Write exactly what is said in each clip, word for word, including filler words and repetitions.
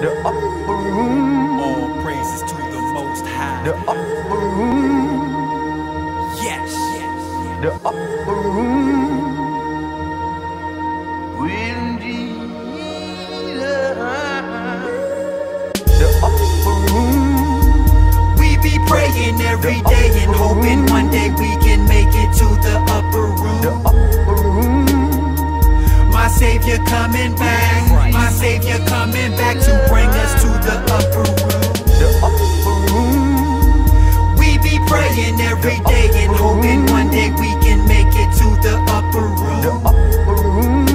The upper room. All praises to the Most High. The upper room. Yes. The upper room. When Jesus. The upper room. We be praying every day and hoping one day we can make it to the upper The room. upper room. My Savior coming back. My Savior coming back to bring us to the upper room. The upper room. We be praying every day and hoping one day we can make it to the upper The room. upper room.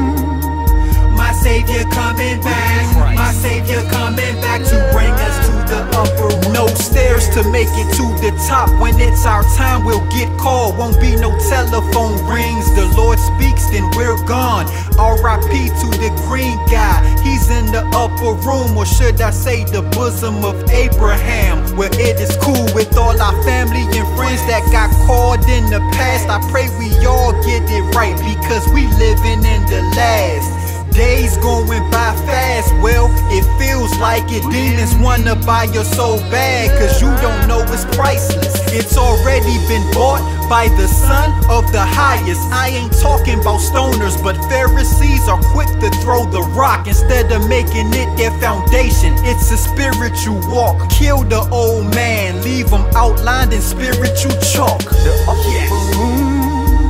My Savior coming back. My Savior coming back to bring us to the upper room. No stairs to make it to the top. When it's our time, we'll get called. Won't be no telephone rings. The Lord speaks, then we're gone. R I P to the green guy. He's in the upper room, or should I say the bosom of Abraham, where it is cool with all our family and friends that got called in the past. I pray we all get it right, because we living in the last days going by fast. Well, it feels like it. Demons wanna buy your soul bad, cause you don't know it's priceless. It's already been bought by the Son of the highest. I ain't talking about stoners, but Pharisees are quick to throw the rock instead of making it their foundation. It's a spiritual walk. Kill the old man, leave him outlined in spiritual chalk. The upper Yes. room.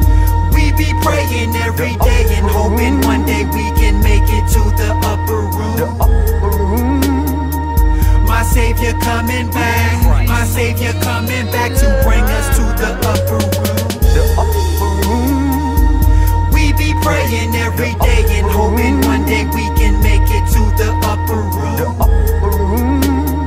We be praying every day and hoping one day we can make it to the upper The room. upper room. My Savior coming back. My Savior coming back to bring us to the upper room. The upper room. We be praying every day and hoping one day we can make it to the upper The room. upper room.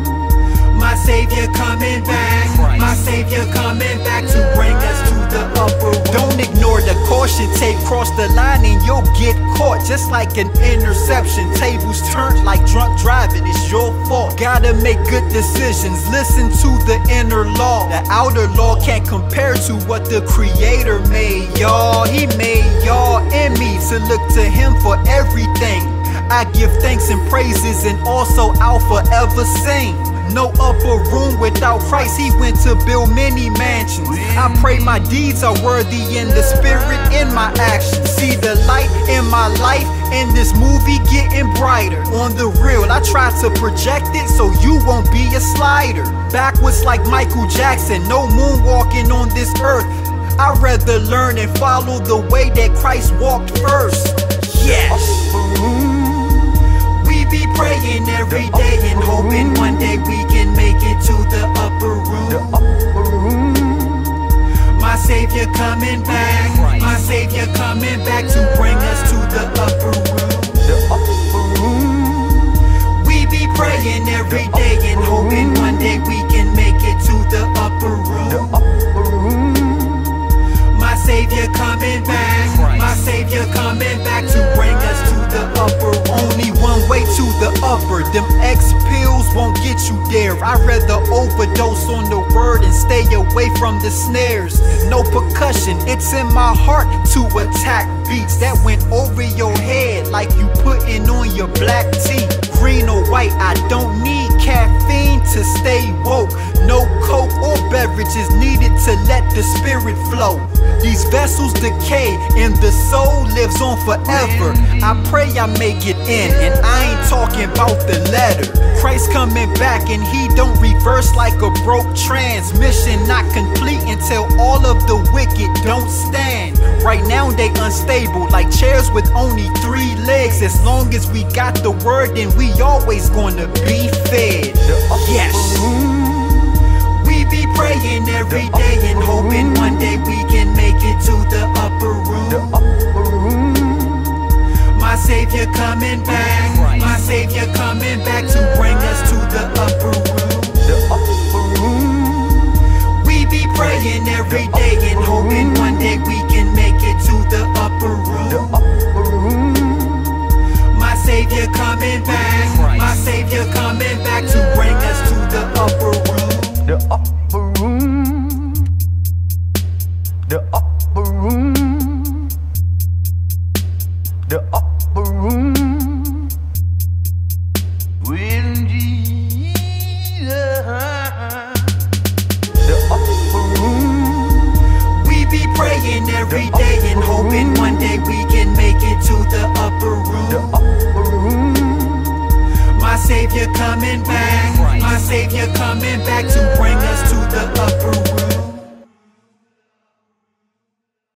My Savior coming back. My Savior coming back to bring us to the upper room. Don't ignore the caution tape. Cross the line and you'll get caught. Just like an interception. Tables turned like drunk driving. It's your fault. Gotta make good decisions. Listen to the inner law. The outer law can't compare to what the Creator made, y'all. He made y'all and me to look to Him for everything. I give thanks and praises, and also I'll forever sing. No upper room without Christ. He went to build many mansions. I pray my deeds are worthy in the spirit, in my actions. See the light in my life, in this movie getting brighter. On the real, I try to project it so you won't be a slider. Backwards like Michael Jackson, no moonwalking on this earth. I'd rather learn and follow the way that Christ walked first. Yes. Upper room. We be praying every day and hoping one day we can make it to the upper The room. upper room. My Savior coming back. My Savior coming back to bring us to the upper room. The upper room. We be praying every day and hoping one day we can make it to the upper The room. upper room. My Savior coming back. My Savior coming back to bring us to the upper room. Only one way to the upper. Them X pills won't get you there. I'd rather overdose on the word and stay away from the snares. No percussion, it's in my heart to attack beats that went over your head like you putting on your black tea. Green or white, I don't need caffeine to stay woke. No coke or beverages needed to let the spirit flow. These vessels decay and the soul lives on forever. I pray I make it in, and I ain't talking about the letter. Christ coming back and He don't reverse like a broke transmission. Not complete until all of the wicked don't stand. Right now they unstable like chairs with only three legs. As long as we got the word, then we always gonna be fed. Yes. We be praying every day and hoping one day we can make it to the upper The room. upper room. My Savior coming back. My Savior coming back to bring us to the upper room. The upper room. We be praying every day and hoping one day we can make it to the upper The room. upper room. My Savior coming back. My Savior coming back to bring us to the upper room. The upper room. The upper room. The upper room. When every day and hoping one day we can make it to the upper The room. upper room. My Savior coming back, my Savior coming back to